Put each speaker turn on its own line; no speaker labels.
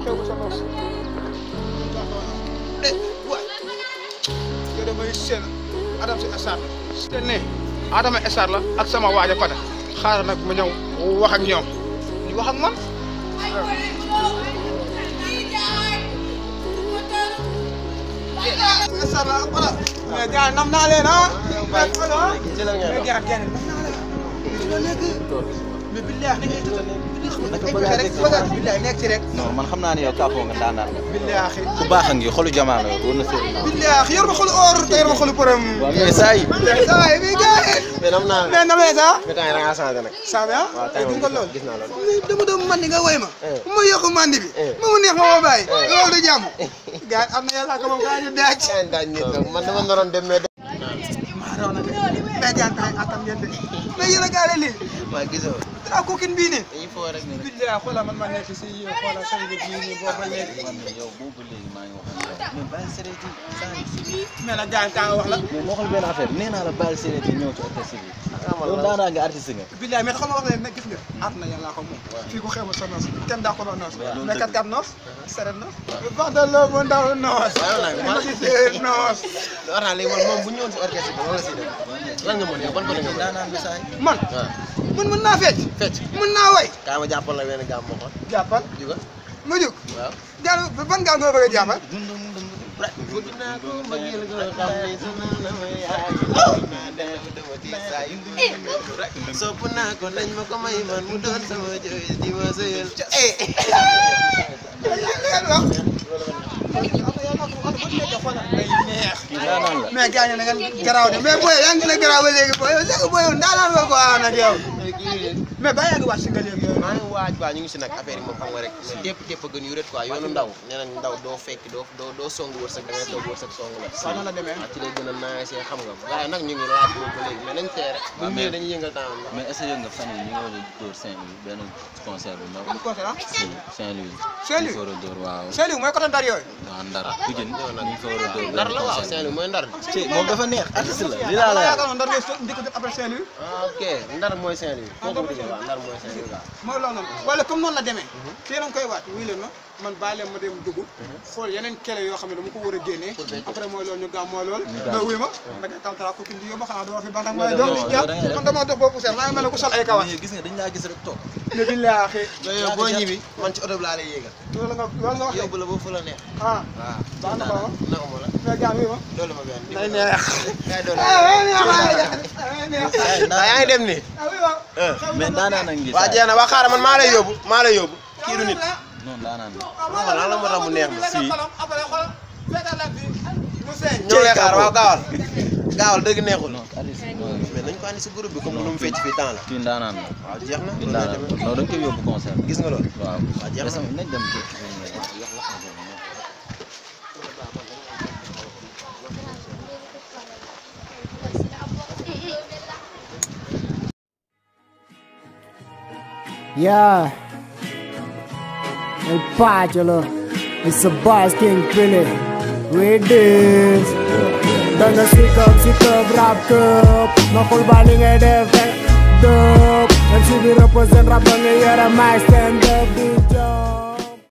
xew sa noos wa yo damay seen Adam si Essar seen ne Adama Essar la ak sama waaja Fada xaaral nag ma ñëw wax ak ñoom ñu wax ak man Essar la wala mais gars nam naa leen ah mais billahi nekk ci rek
non man xam naa ne yow kaafoo nga daanaan nga
billahi
ku baax a ngi xolu jamaa la war na seet
billahi yor ma xolu or te yor ma xolu përëm
waaw mais saa yi
bi gars
mais nam naa
mais namee ça
mais temps yi da ngaa changé nag
sabe ah
waaw
nga lool
gis naa loolu
dama doon mandi nga woy ma ma yokku mandi bi ma mu neex ma ma bàyyi loolu du jàmm gars am na yàlla ko moom gaa ñu daaj
daaj nit nag man dama naroon dem mais
maa raw na de mais gaan taay atam ngeen de mais yéen a gaale lii
waa gisoo
dara kookin bii nii
dañuy foo rek ne
billahi xoolal man ma nekk si xoolal sang bi nii boo fa nekk
yow boobu léegi maa ngi wax mais bàyyi sereeti
mais nag gaan taa nga wax la
mais moo xool benn affaire nee naa la bàyyi sereeti ñëw ci orchestre bi yow daanaa nga artiste nga
billahi mais xam nga wax leen nag gis nga at na yàlla ko moom fii ku xew sa noos kenn daa ko doon noos mais kat noos seret noos bandalo mo ndaw noos noos
war naa léegi moom bu ñëwoon si orchestre bi wala si def lan nga mën yow ban bële nga mën
daanaan bi saay
man mën naa fecc mën naa way
kaa ma jàppal la benn gaam moo xool
jàppal
juga
ma jóg
waaw
jàll ban gaam nga bëgg a jàppal
bëgg naa ko mbëggeel nga xam ne su na ma yaay naa def dama ti saay sopp naa ko nañ ma ko may man mu doon sama jooy di ma sëyal
mais gars yi na ngeen garaaw de mais booy yaa ngi ne garaaw ba léegi booy yow ndaanaan nga ko nag yow mais ba yaa ngi wàcc si nga léegi
maa ngi waaj ba ñu ngi si nag affaire yi moom xam nga rek tépp a gën yu rët quoi yoonu ndaw nee nañ ndaw doo fekk doo song wërsëg da ngay toog wërsëg song la
noonu la demee
ci lay gën a naasee xam nga gars yi nag ñu ngi laaj ba léegi mais nañ teere bu ñëwee dañuy yëngal temps
mais est-ce que yëg nga fan yi ñu ngi war a dóor Saint-Louis benn concert bu ndaw
concert ah
Saint-Louis
Saint-Louis
ñu fa war a dóor waaw
Saint-Louis mooy côté Ndar yooyu
waaw Ndar Pikine ñu fa war a dóor
Ndar la waaw Saint-Louis mooy Ndar
moom dafa neex artiste la li laa la
yaakaar Ndar ngay njëkk def après Saint-Louis
ok Ndar mooy Saint-Louis kooku bu dëgg waaw Ndar mooy Saint-Louis waaw
mooy loolu noonu wala comme noonu la demee kii nañ koy waat wuy leen ma man bàyyi leen ma dem dugg xool yeneen kele yoo xam ne dama ko war a génnee après mooy loolu ñu gaaw mooy loolu mais wuy ma da ngay tawtara ko kindi yow ma xanaa dama fi bantak ma jox man dama dox boobu seet maa ngi mel ne ku sol ay kawas
gis nga dañ laa gis rek toog
ne billaahi
yow boo ñibbi man ci oto bi laa lay yéegal
loolu nga wax
yóbbu la ba fu la neex
ah
waaw
baax na baax
na ko la
mais gars wuy ma
doole ma benn
day neex
kay doole
neex
yaa ngi dem nii
mais daanaan na ngi
waa jeex na waa xaaral man maa lay yóbbu kii du nit
non daanaan
lan la moo tax mu neex ma
si
ñoo lay xaar waaw gaawal dëgg neexul
non artiste
mais nañ ko andi si groupe bi comme nu mu fecc fii temps la
kii daanaan la
waaw jeex na
kii daanaan la non da nga koy yóbbu concert
gis nga loolu
waaw
waaw jeex na
nañ dem
Yeah, el Pacholo, it's a boss king Billy. We this. Danga sick up, rap cup. No full balling a def, dope. MC represent rap on the year, I might stand up, big job.